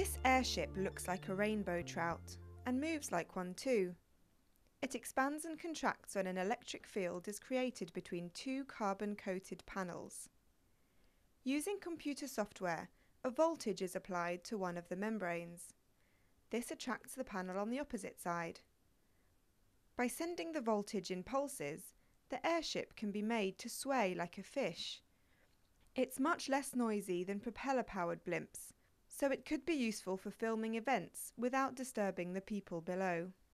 This airship looks like a rainbow trout, and moves like one too. It expands and contracts when an electric field is created between two carbon-coated panels. Using computer software, a voltage is applied to one of the membranes. This attracts the panel on the opposite side. By sending the voltage in pulses, the airship can be made to sway like a fish. It's much less noisy than propeller-powered blimps, so it could be useful for filming events without disturbing the people below.